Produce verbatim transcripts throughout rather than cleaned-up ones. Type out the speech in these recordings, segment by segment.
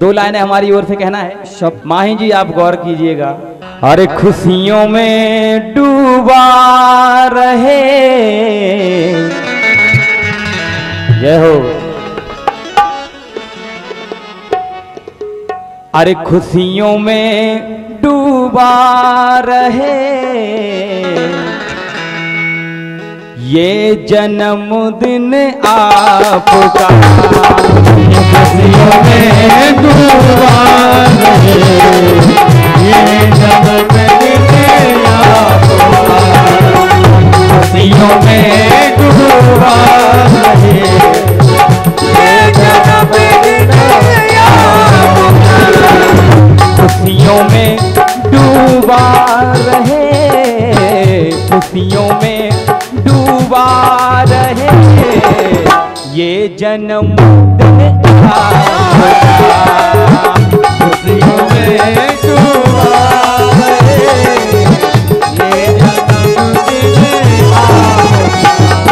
दो लाइनें हमारी ओर से कहना है। सब माही जी आप गौर कीजिएगा। अरे खुशियों में डूबा रहे, जय हो। अरे खुशियों में डूबा रहे, ये जन्मदिन आपका। खुशियों में डूबा रहे, ये जन्मदिन आपका। खुशियों में डूबा रहे, ये जन्मदिन आपका। खुशियों में डूबा रहे, खुशियों में डूबा रहे, ये जन्मदिन आपका। खुशियों में डूबा रहे, ये जन्मदिन आपका।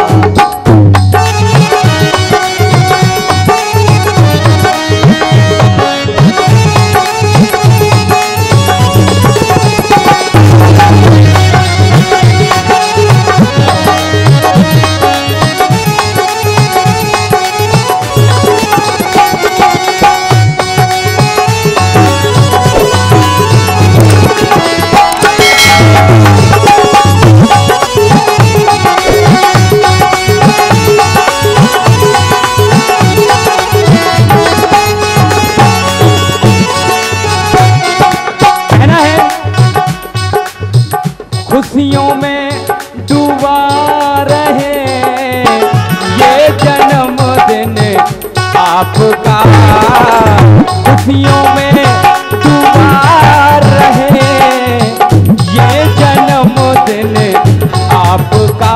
खुशियों में डूबा रहे, ये जन्मदिन आपका। खुशियों में डूबा रहे, ये जन्मदिन आपका।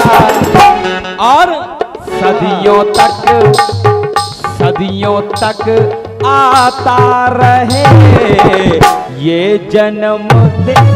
और सदियों तक, सदियों तक आता रहे, ये जन्मदिन।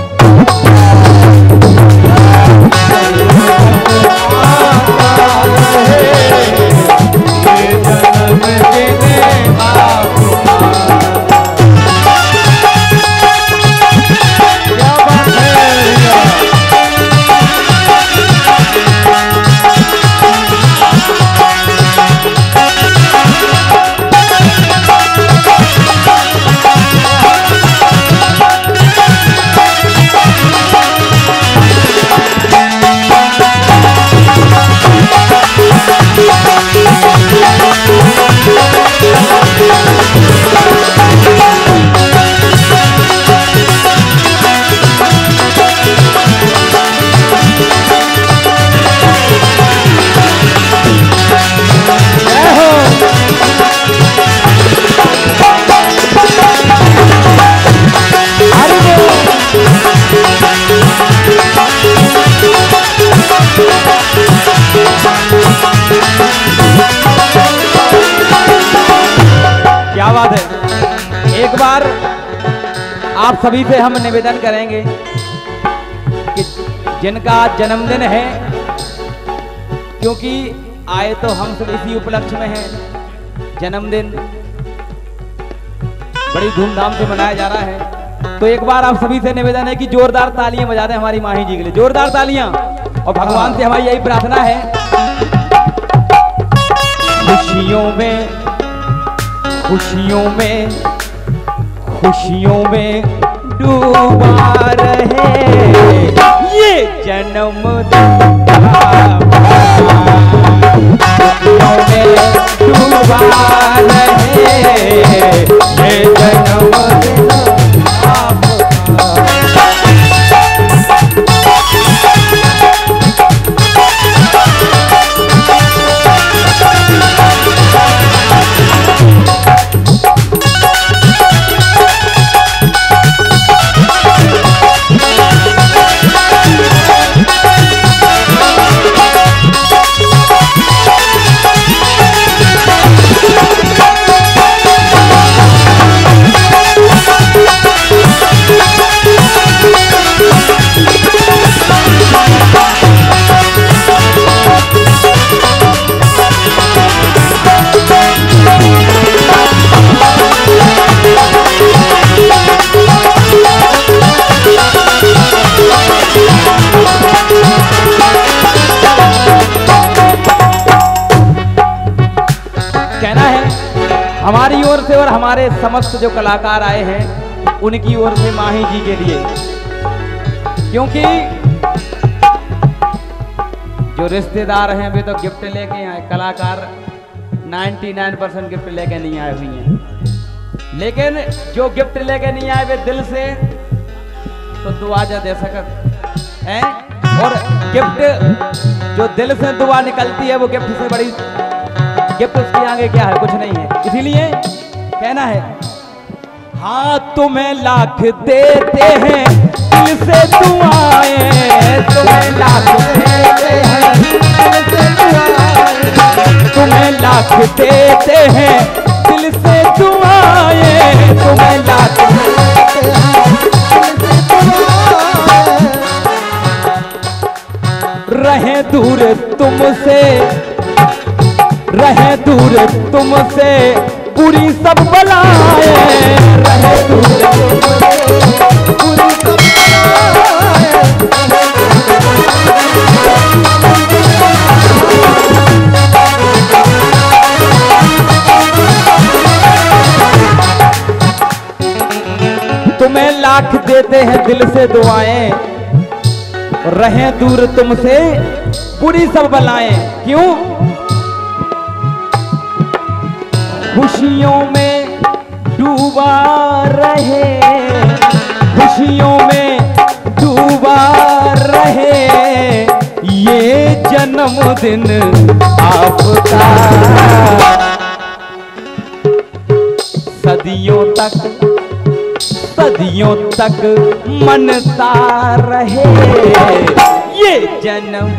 क्या बात है। एक बार आप सभी से हम निवेदन करेंगे कि जिनका जन्मदिन है, क्योंकि आए तो हम सब इसी उपलक्ष्य में हैं, जन्मदिन बड़ी धूमधाम से मनाया जा रहा है, तो एक बार आप सभी से निवेदन है कि जोरदार तालियां बजा दें हमारी माही जी के लिए, जोरदार तालियां। और भगवान से हमारी यही प्रार्थना है, खुशियों में, खुशियों में, खुशियों में डूबा रहे, ये जन्मदिन आपका। खुशियों में डूबा रहे, ये जन्मदिन आपका। से और हमारे समस्त जो कलाकार आए हैं उनकी ओर से माही जी के लिए, क्योंकि जो रिश्तेदार हैं वे तो गिफ्ट लेके आए, कलाकार निन्यानवे परसेंट गिफ्ट लेके नहीं आए हुई हैं, लेकिन जो गिफ्ट लेके नहीं आए वे दिल से तो दुआ जा दे सकत हैं। और गिफ्ट जो दिल से दुआ निकलती है वो गिफ्ट से बड़ी गिफ्ट उसके आगे क्या है, कुछ नहीं है। इसीलिए कहना है, हाँ तुम्हें लाख देते हैं दिल से दुआएं, तुम्हें लाख देते हैं दिल से दुआएं, तुम्हें लाख देते हैं दिल से दुआएं, तुम्हें लाख देते हैं दिल से दुआएं, रहे दूर तुमसे रहे दूर तुमसे पूरी सब बलाएं, रहे दूर तुमसे पूरी सब बलाएं। तुम्हें लाख देते हैं दिल से दुआएं, रहे दूर तुमसे पूरी सब बलाएं। क्यों? खुशियों में डूबा रहे, खुशियों में डूबा रहे, ये जन्मदिन आपका, सदियों तक सदियों तक मनता रहे ये जन्म।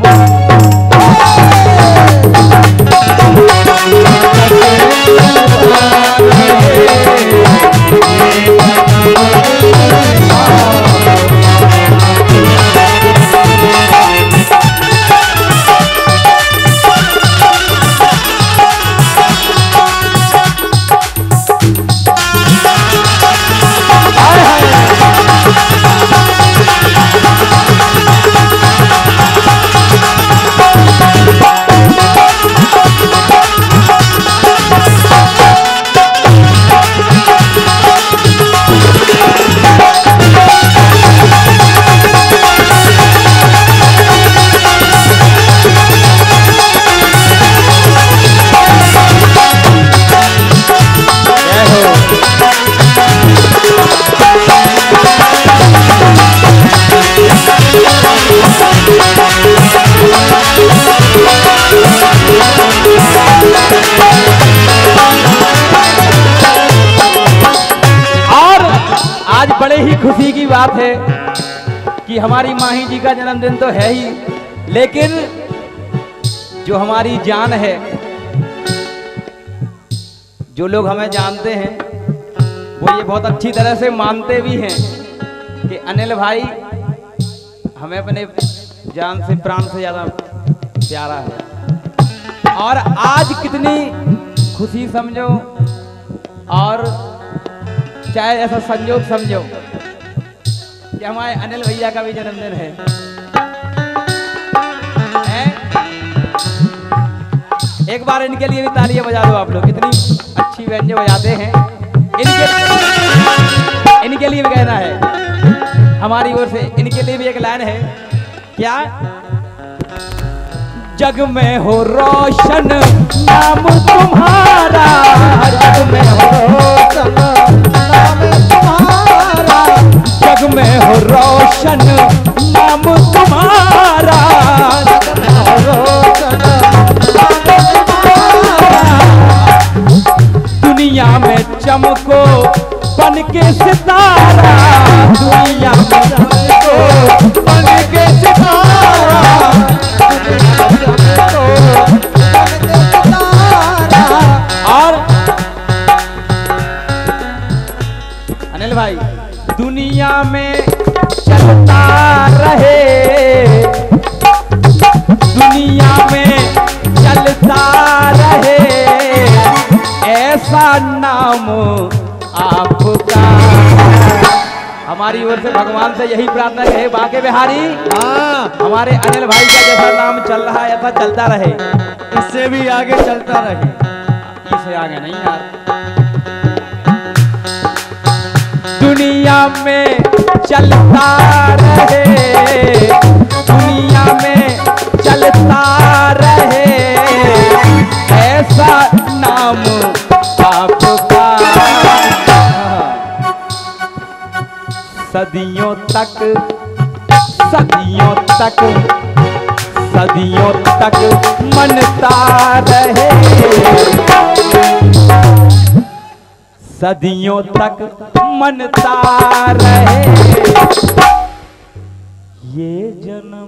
आज बड़े ही खुशी की बात है कि हमारी माही जी का जन्मदिन तो है ही, लेकिन जो हमारी जान है, जो लोग हमें जानते हैं वो ये बहुत अच्छी तरह से मानते भी हैं कि अनिल भाई हमें अपने जान से प्राण से ज्यादा प्यारा है। और आज कितनी खुशी समझो और चाहे ऐसा संयोग समझो कि हमारे अनिल भैया का भी जन्मदिन है, है? एक बार इनके लिए भी तालियां बजा दो आप लोग, कितनी अच्छी व्यंजन बजाते हैं। इनके इनके लिए भी कहना है हमारी ओर से, इनके लिए भी एक लाइन है, क्या? जग में हो रोशन नाम तुम्हारा, जग में हो रोशन नाम तुम्हारा, जग में हो रोशन नाम तुम्हारा, जग में हो रोशन नाम तुम्हारा, दुनिया में चमको बन के सितारा, दुनिया में चमको बन के सितारा, और अनिल भाई दुनिया में चलता रहे, दुनिया में चलता रहे, ऐसा नाम आपका। हमारी ओर से भगवान से यही प्रार्थना है, बांके बिहारी हाँ हमारे अनिल भाई का जैसा नाम चल रहा है ऐसा चलता रहे, इससे भी आगे चलता रहे, इससे आगे नहीं यार। दुनिया में चलता रहे, दुनिया में चलता रहे, ऐसा नाम आपका सदियों तक, सदियों तक, सदियों तक मनता रहे, सदियों तक मनता रहे ये जन्म।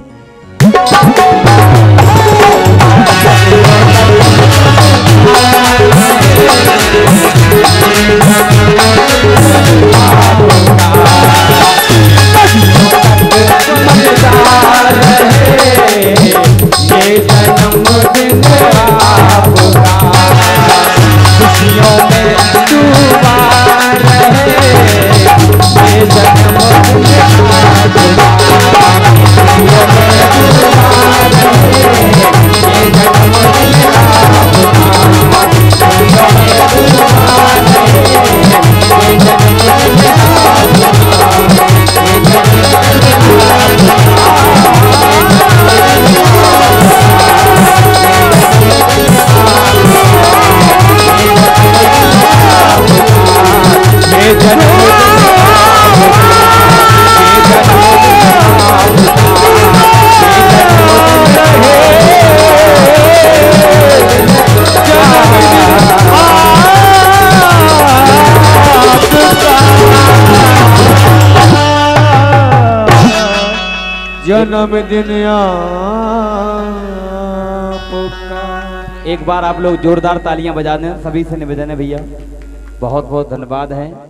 ये जन्मदिन आपका खुशियों में डूबा रहे, ये जन्मदिन आपका खुशियों में डूबा रहे, ये जन्मदिन आपका खुशियों में डूबा रहे, ये जन्मदिन आपका, ये जन्मदिन जन्मदिन एक बार आप लोग जोरदार तालियां बजा दें, सभी से निवेदन है भैया। बहुत बहुत धन्यवाद है।